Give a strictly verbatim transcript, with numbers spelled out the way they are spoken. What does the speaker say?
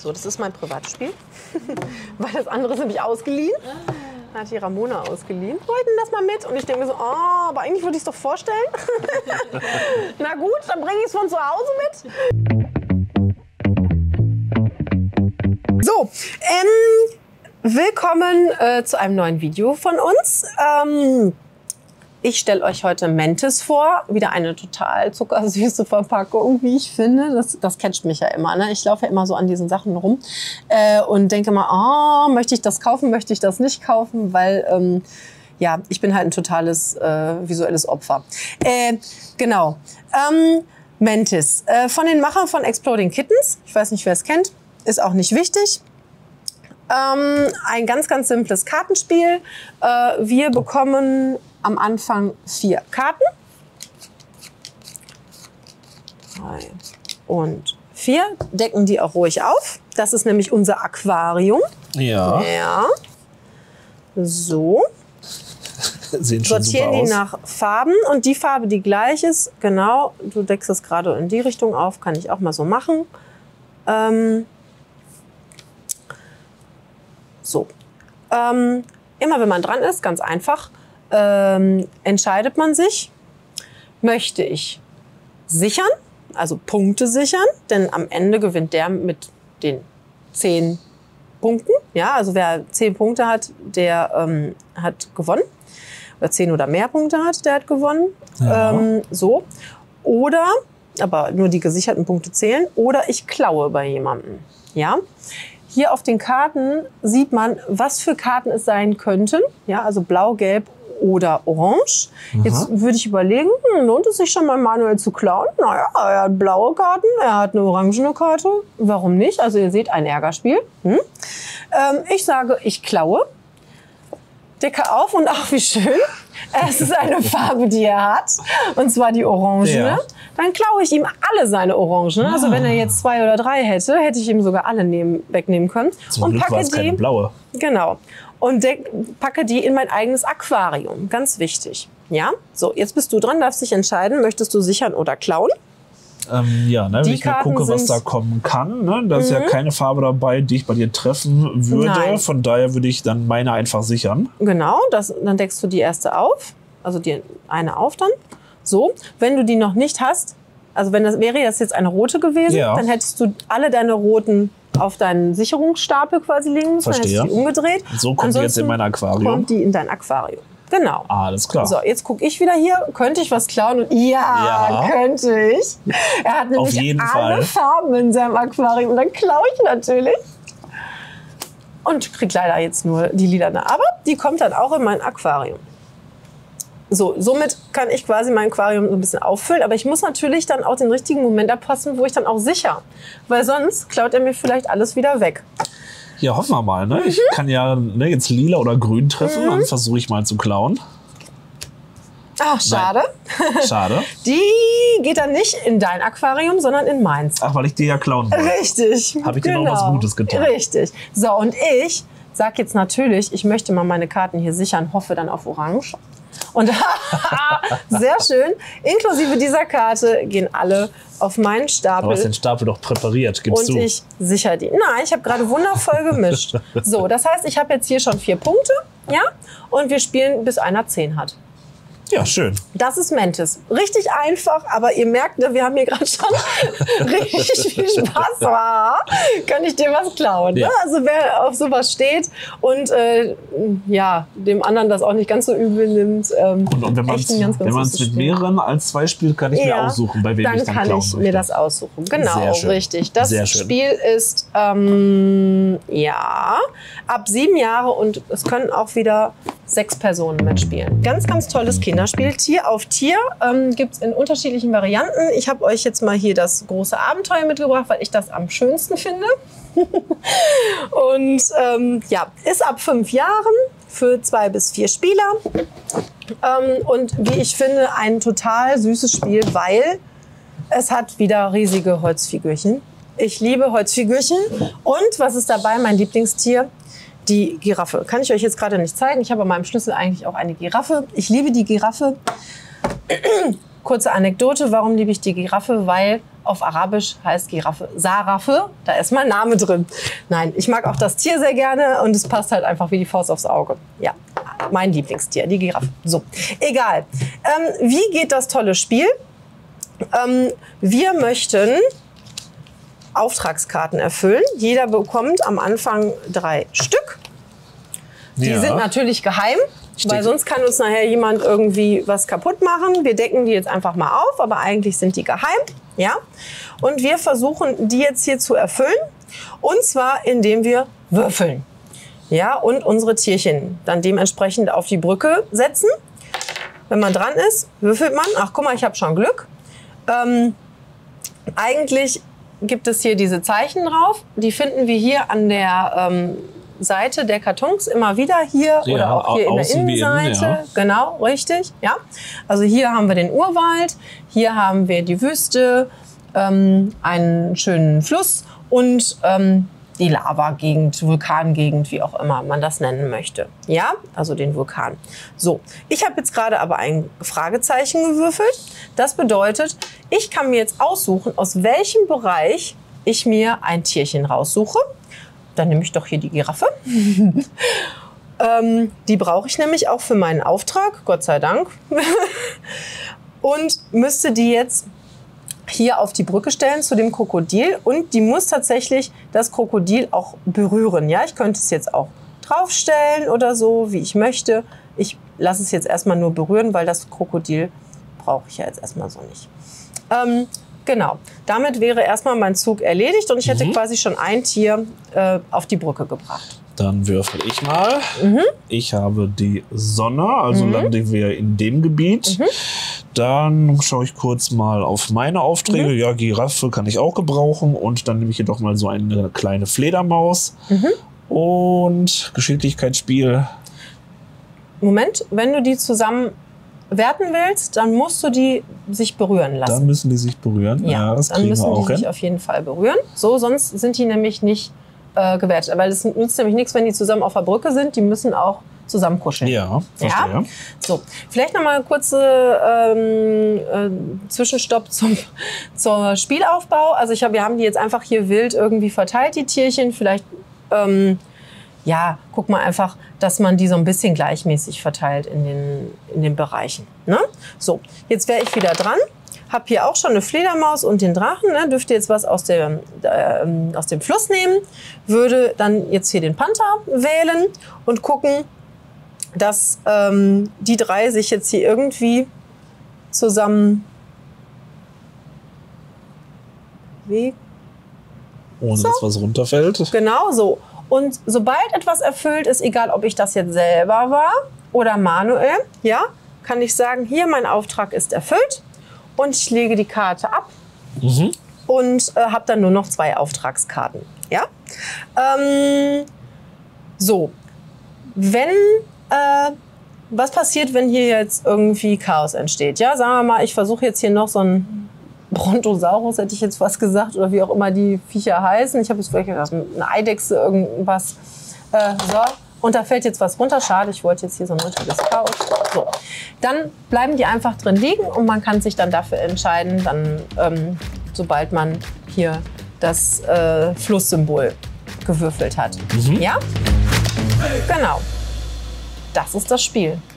So, das ist mein Privatspiel, weil das andere ist nämlich ausgeliehen. Da hat die Ramona ausgeliehen. Wollten das mal mit? Und ich denke mir so, oh, aber eigentlich würde ich es doch vorstellen. Na gut, dann bringe ich es von zu Hause mit. So, ähm, willkommen äh, zu einem neuen Video von uns. Ähm, Ich stelle euch heute Mentis vor, wieder eine total zuckersüße Verpackung, wie ich finde. Das, das catcht mich ja immer. Ne? Ich laufe ja immer so an diesen Sachen rum äh, und denke mal, oh, möchte ich das kaufen, möchte ich das nicht kaufen, weil ähm, ja, ich bin halt ein totales äh, visuelles Opfer. Äh, genau. Ähm, Mentis, äh, von den Machern von Exploding Kittens. Ich weiß nicht, wer es kennt, ist auch nicht wichtig. Ähm, ein ganz, ganz simples Kartenspiel. Äh, wir bekommen am Anfang vier Karten. Drei und vier. Decken die auch ruhig auf. Das ist nämlich unser Aquarium. Ja. Ja. So. Sehen schon Sortieren super die aus. nach Farben. Und die Farbe, die gleich ist, genau, du deckst es gerade in die Richtung auf, kann ich auch mal so machen. Ähm, so. Ähm, immer wenn man dran ist, ganz einfach, ähm, entscheidet man sich, möchte ich sichern, also Punkte sichern, denn am Ende gewinnt der mit den zehn Punkten. Ja, also wer zehn Punkte hat, der ähm, hat gewonnen. Oder zehn oder mehr Punkte hat, der hat gewonnen. Ja. Ähm, so. Oder, aber nur die gesicherten Punkte zählen. Oder ich klaue bei jemandem. Ja. Hier auf den Karten sieht man, was für Karten es sein könnten. Ja, also blau, gelb oder orange. Aha. Jetzt würde ich überlegen, hm, lohnt es sich schon mal manuell zu klauen? Naja, er hat blaue Karten, er hat eine orangene Karte. Warum nicht? Also ihr seht, ein Ärgerspiel. Hm? Ähm, ich sage, ich klaue. Decke auf und ach, wie schön. Es ist eine Farbe, die er hat. Und zwar die orangene. Ja. Dann klaue ich ihm alle seine Orangen. Also wenn er jetzt zwei oder drei hätte, hätte ich ihm sogar alle nehmen, wegnehmen können. Zum und Glück packe war es keine die, blaue. genau. Und deck, packe die in mein eigenes Aquarium. Ganz wichtig. Ja? So, jetzt bist du dran, darfst dich entscheiden, möchtest du sichern oder klauen? Ähm, ja, ne, Die wenn ich mal Karten gucke, was sind- da kommen kann, ne, da ist ja keine Farbe dabei, die ich bei dir treffen würde. Nein. Von daher würde ich dann meine einfach sichern. Genau, das, dann deckst du die erste auf. Also die eine auf dann. So, wenn du die noch nicht hast, also wenn das wäre das jetzt eine rote gewesen, Ja. dann hättest du alle deine roten auf deinen Sicherungsstapel quasi liegen müssen. Dann Verstehe. hättest du die umgedreht. So kommt die jetzt in Ansonsten mein Aquarium. Kommt die in dein Aquarium. Genau. Alles klar. So, jetzt gucke ich wieder hier. Könnte ich was klauen? Und ja, Ja. könnte ich. Er hat nämlich jeden alle Fall. Farben in seinem Aquarium. Und dann klaue ich natürlich. Und krieg leider jetzt nur die lilane. Aber die kommt dann auch in mein Aquarium. So, somit kann ich quasi mein Aquarium so ein bisschen auffüllen. Aber ich muss natürlich dann auch den richtigen Moment abpassen, wo ich dann auch sicher. Weil sonst klaut er mir vielleicht alles wieder weg. Ja, hoffen wir mal. Ne? Ich kann ja ne, jetzt lila oder grün treffen, dann versuche ich mal zu klauen. Ach, schade. Schade. Die geht dann nicht in dein Aquarium, sondern in meins. Ach, weil ich dir ja klauen wollte. Richtig. Hab ich dir noch was Gutes getan. Richtig. So, und ich sag jetzt natürlich, ich möchte mal meine Karten hier sichern, hoffe dann auf Orange. Und sehr schön. Inklusive dieser Karte gehen alle auf meinen Du Stapel. hast den Stapel doch präpariert, gibst Und du. ich sichere die. Nein, ich habe gerade wundervoll gemischt. So, das heißt, ich habe jetzt hier schon vier Punkte. Ja? Und wir spielen, bis einer zehn hat. Ja, schön. Das ist Mentis. Richtig einfach, aber ihr merkt, ne, wir haben hier gerade schon richtig viel Spaß. War. Kann ich dir was klauen? Ne? Ja. Also wer auf sowas steht und äh, ja, dem anderen das auch nicht ganz so übel nimmt. Ähm, Und, und wenn man echt es ein ganz, ganz süßes mit Spiel. mehreren als zwei spielt, kann ich mir Ja, aussuchen, bei wem dann ich dann kann klauen ich möchte. mir das aussuchen. Genau, Sehr schön. richtig. Das Sehr schön. Spiel ist ähm, ja ab sieben Jahre und es können auch wieder sechs Personen mitspielen. Ganz, ganz tolles Kinderspiel. Tier auf Tier ähm, gibt es in unterschiedlichen Varianten. Ich habe euch jetzt mal hier das große Abenteuer mitgebracht, weil ich das am schönsten finde. Und ähm, ja, ist ab fünf Jahren für zwei bis vier Spieler. Ähm, und wie ich finde, ein total süßes Spiel, weil es hat wieder riesige Holzfigürchen. Ich liebe Holzfigürchen. Und was ist dabei? Mein Lieblingstier? Die Giraffe. Kann ich euch jetzt gerade nicht zeigen. Ich habe an meinem Schlüssel eigentlich auch eine Giraffe. Ich liebe die Giraffe. kurze Anekdote, warum liebe ich die Giraffe? Weil auf Arabisch heißt Giraffe Saraffe, da ist mein Name drin. Nein, ich mag auch das Tier sehr gerne und es passt halt einfach wie die Faust aufs Auge. Ja, mein Lieblingstier, die Giraffe. So, egal. Ähm, wie geht das tolle Spiel? Ähm, wir möchten Auftragskarten erfüllen. Jeder bekommt am Anfang drei Stück. Die Ja. sind natürlich geheim, Steht- weil sonst kann uns nachher jemand irgendwie was kaputt machen. Wir decken die jetzt einfach mal auf, aber eigentlich sind die geheim. Ja? Und wir versuchen, die jetzt hier zu erfüllen. Und zwar, indem wir würfeln. Ja? Und unsere Tierchen dann dementsprechend auf die Brücke setzen. Wenn man dran ist, würfelt man. Ach, guck mal, ich habe schon Glück. Ähm, eigentlich gibt es hier diese Zeichen drauf. Die finden wir hier an der ähm, Seite der Kartons immer wieder hier Ja, oder auch hier in der außen wie innen, Innenseite. ja. Genau, richtig. Ja. Also hier haben wir den Urwald, hier haben wir die Wüste, ähm, einen schönen Fluss und ähm, die Lava-Gegend, Vulkangegend, wie auch immer man das nennen möchte. Ja, also den Vulkan. So, ich habe jetzt gerade aber ein Fragezeichen gewürfelt. Das bedeutet, ich kann mir jetzt aussuchen, aus welchem Bereich ich mir ein Tierchen raussuche. Dann nehme ich doch hier die Giraffe. ähm, die brauche ich nämlich auch für meinen Auftrag, Gott sei Dank. Und müsste die jetzt hier auf die Brücke stellen zu dem Krokodil. Und die muss tatsächlich das Krokodil auch berühren. Ja, ich könnte es jetzt auch draufstellen oder so, wie ich möchte. Ich lasse es jetzt erstmal nur berühren, weil das Krokodil brauche ich ja jetzt erstmal so nicht. Ähm, Genau, damit wäre erstmal mein Zug erledigt und ich hätte Mhm. quasi schon ein Tier äh, auf die Brücke gebracht. Dann würfel ich mal. Mhm. Ich habe die Sonne, also landen wir in dem Gebiet. Mhm. Dann schaue ich kurz mal auf meine Aufträge. Mhm. Ja, Giraffe kann ich auch gebrauchen. Und dann nehme ich hier doch mal so eine kleine Fledermaus. Mhm. Und Geschicklichkeitsspiel. Moment, wenn du die zusammen werten willst, dann musst du die sich berühren lassen. Dann müssen die sich berühren. Ja, das dann kriegen müssen wir die auch sich hin. auf jeden Fall berühren. So, sonst sind die nämlich nicht äh, gewertet. Weil es nützt nämlich nichts, wenn die zusammen auf der Brücke sind. Die müssen auch zusammen kuscheln. Ja, verstehe. Ja? So, vielleicht noch mal ein kurzer ähm, äh, Zwischenstopp zum, zum Spielaufbau. Also ich hab, wir haben die jetzt einfach hier wild irgendwie verteilt, die Tierchen. Vielleicht, ähm, ja, guck mal einfach, dass man die so ein bisschen gleichmäßig verteilt in den, in den Bereichen. Ne? So, jetzt wäre ich wieder dran. Hab hier auch schon eine Fledermaus und den Drachen. Ne? Dürfte jetzt was aus, der, äh, aus dem Fluss nehmen. Würde dann jetzt hier den Panther wählen und gucken, dass ähm, die drei sich jetzt hier irgendwie zusammen bewegen. Ohne So. dass was runterfällt. Genau so. Und sobald etwas erfüllt ist, egal ob ich das jetzt selber war oder manuell, ja, kann ich sagen, hier mein Auftrag ist erfüllt und ich lege die Karte ab Mhm. und äh, habe dann nur noch zwei Auftragskarten. Ja? Ähm, so, wenn, äh, was passiert, wenn hier jetzt irgendwie Chaos entsteht? Ja, sagen wir mal, ich versuche jetzt hier noch so ein Brontosaurus, hätte ich jetzt was gesagt, oder wie auch immer die Viecher heißen. Ich habe jetzt vielleicht gedacht, eine Eidechse, irgendwas. Äh, so. Und da fällt jetzt was runter. Schade, ich wollte jetzt hier so ein richtiges Chaos. So. Dann bleiben die einfach drin liegen und man kann sich dann dafür entscheiden, dann, ähm, sobald man hier das äh, Flusssymbol gewürfelt hat. Mhm. Ja? Genau. Das ist das Spiel.